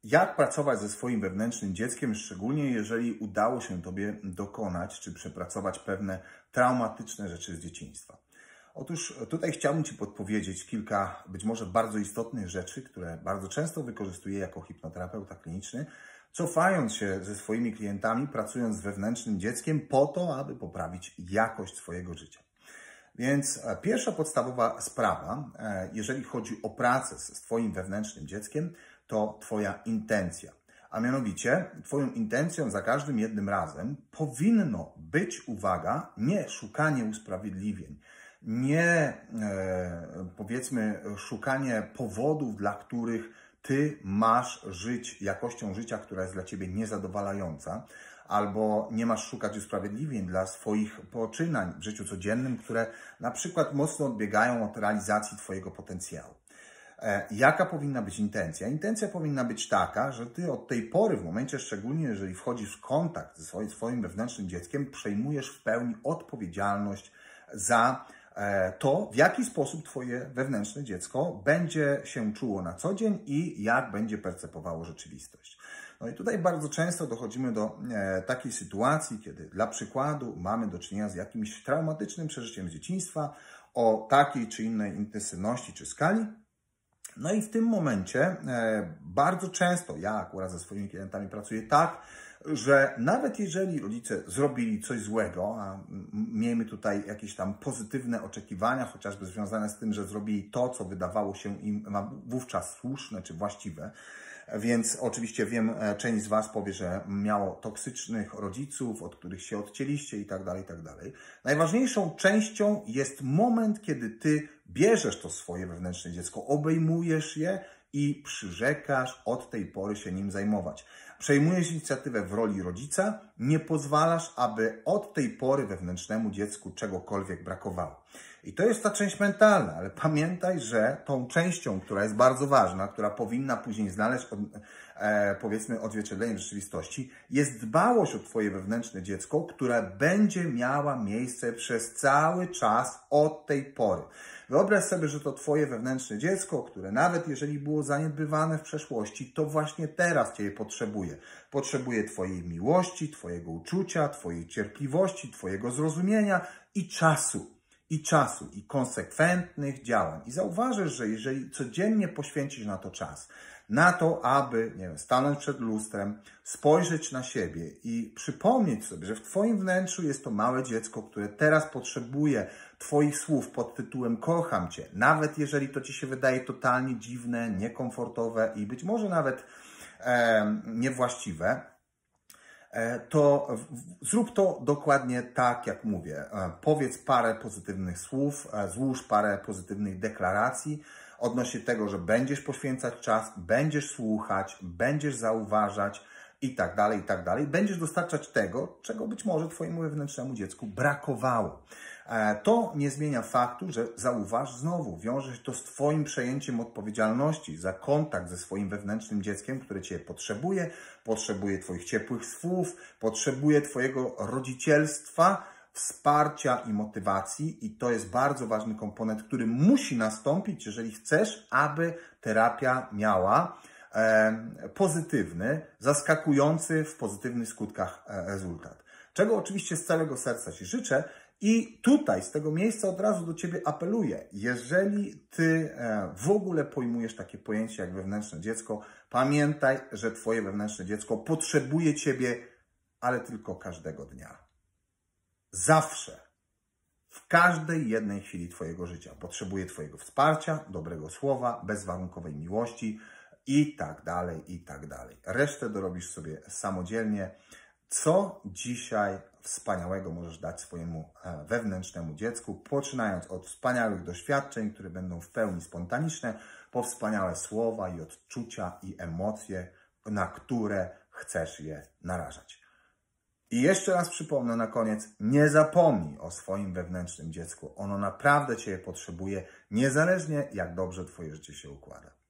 Jak pracować ze swoim wewnętrznym dzieckiem, szczególnie jeżeli udało się Tobie dokonać czy przepracować pewne traumatyczne rzeczy z dzieciństwa? Otóż tutaj chciałbym Ci podpowiedzieć kilka być może bardzo istotnych rzeczy, które bardzo często wykorzystuję jako hipnoterapeuta kliniczny, cofając się ze swoimi klientami, pracując z wewnętrznym dzieckiem po to, aby poprawić jakość swojego życia. Więc pierwsza podstawowa sprawa, jeżeli chodzi o pracę z Twoim wewnętrznym dzieckiem, to Twoja intencja. A mianowicie Twoją intencją za każdym jednym razem powinno być, uwaga, nie szukanie usprawiedliwień, nie powiedzmy szukanie powodów, dla których Ty masz żyć jakością życia, która jest dla Ciebie niezadowalająca, albo nie masz szukać usprawiedliwień dla swoich poczynań w życiu codziennym, które na przykład mocno odbiegają od realizacji Twojego potencjału. Jaka powinna być intencja? Intencja powinna być taka, że Ty od tej pory, w momencie szczególnie jeżeli wchodzisz w kontakt ze swoim wewnętrznym dzieckiem, przejmujesz w pełni odpowiedzialność za to, w jaki sposób Twoje wewnętrzne dziecko będzie się czuło na co dzień i jak będzie percepowało rzeczywistość. No i tutaj bardzo często dochodzimy do takiej sytuacji, kiedy dla przykładu mamy do czynienia z jakimś traumatycznym przeżyciem z dzieciństwa o takiej czy innej intensywności czy skali. No i w tym momencie bardzo często ja akurat ze swoimi klientami pracuję tak, że nawet jeżeli rodzice zrobili coś złego, a miejmy tutaj jakieś tam pozytywne oczekiwania, chociażby związane z tym, że zrobili to, co wydawało się im wówczas słuszne czy właściwe, więc oczywiście wiem, część z Was powie, że miało toksycznych rodziców, od których się odcięliście i tak dalej, i tak dalej. Najważniejszą częścią jest moment, kiedy Ty bierzesz to swoje wewnętrzne dziecko, obejmujesz je i przyrzekasz od tej pory się nim zajmować. Przejmujesz inicjatywę w roli rodzica, nie pozwalasz, aby od tej pory wewnętrznemu dziecku czegokolwiek brakowało. I to jest ta część mentalna, ale pamiętaj, że tą częścią, która jest bardzo ważna, która powinna później znaleźć powiedzmy odzwierciedlenie w rzeczywistości, jest dbałość o Twoje wewnętrzne dziecko, które będzie miała miejsce przez cały czas od tej pory. Wyobraź sobie, że to Twoje wewnętrzne dziecko, które nawet jeżeli było zaniedbywane w przeszłości, to właśnie teraz Ciebie potrzebuje. Potrzebuje Twojej miłości, Twojego uczucia, Twojej cierpliwości, Twojego zrozumienia i czasu. I konsekwentnych działań. I zauważysz, że jeżeli codziennie poświęcisz na to czas, na to, aby, nie wiem, stanąć przed lustrem, spojrzeć na siebie i przypomnieć sobie, że w Twoim wnętrzu jest to małe dziecko, które teraz potrzebuje Twoich słów pod tytułem kocham Cię, nawet jeżeli to Ci się wydaje totalnie dziwne, niekomfortowe i być może nawet niewłaściwe, to zrób to dokładnie tak, jak mówię. Powiedz parę pozytywnych słów, złóż parę pozytywnych deklaracji odnośnie tego, że będziesz poświęcać czas, będziesz słuchać, będziesz zauważać i tak dalej, i tak dalej. Będziesz dostarczać tego, czego być może Twojemu wewnętrznemu dziecku brakowało. To nie zmienia faktu, że zauważ znowu, wiąże się to z Twoim przejęciem odpowiedzialności za kontakt ze swoim wewnętrznym dzieckiem, które Cię potrzebuje Twoich ciepłych słów, potrzebuje Twojego rodzicielstwa, wsparcia i motywacji i to jest bardzo ważny komponent, który musi nastąpić, jeżeli chcesz, aby terapia miała pozytywny, zaskakujący w pozytywnych skutkach rezultat. Czego oczywiście z całego serca Ci życzę i tutaj z tego miejsca od razu do Ciebie apeluję. Jeżeli Ty w ogóle pojmujesz takie pojęcie jak wewnętrzne dziecko, pamiętaj, że Twoje wewnętrzne dziecko potrzebuje Ciebie, ale tylko każdego dnia. Zawsze. W każdej jednej chwili Twojego życia. Potrzebuje Twojego wsparcia, dobrego słowa, bezwarunkowej miłości i tak dalej, i tak dalej. Resztę dorobisz sobie samodzielnie. Co dzisiaj wspaniałego możesz dać swojemu wewnętrznemu dziecku, poczynając od wspaniałych doświadczeń, które będą w pełni spontaniczne, po wspaniałe słowa i odczucia i emocje, na które chcesz je narażać. I jeszcze raz przypomnę na koniec, nie zapomnij o swoim wewnętrznym dziecku. Ono naprawdę Cię potrzebuje, niezależnie jak dobrze Twoje życie się układa.